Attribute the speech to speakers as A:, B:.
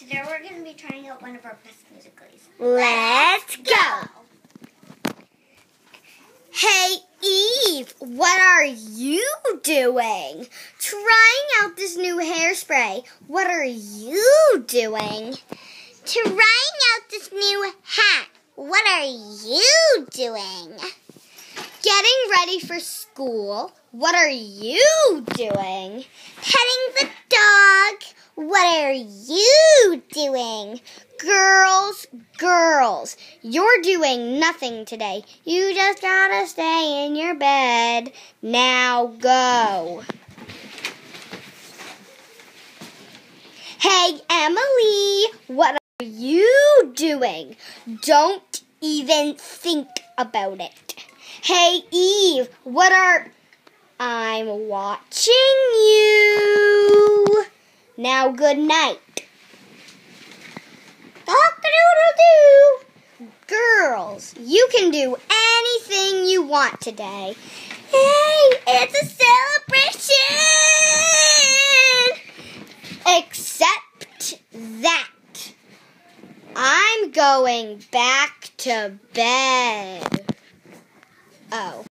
A: Today we're going to be trying out one of our best musicals.
B: Let's go! Hey, Eve, what are you doing? Trying out this new hairspray. What are you doing? Trying out this new hat. What are you doing? Getting ready for school. What are you doing? Petting the dog. What are you doing? Girls, you're doing nothing today. You just gotta stay in your bed. Now go. Hey, Emily, what are you doing? Don't even think about it. Hey, Eve, I'm watching you. Now, good night. Cock-a-doodle-doo. Girls, you can do anything you want today. Hey, it's a celebration! Except that I'm going back to bed. Oh.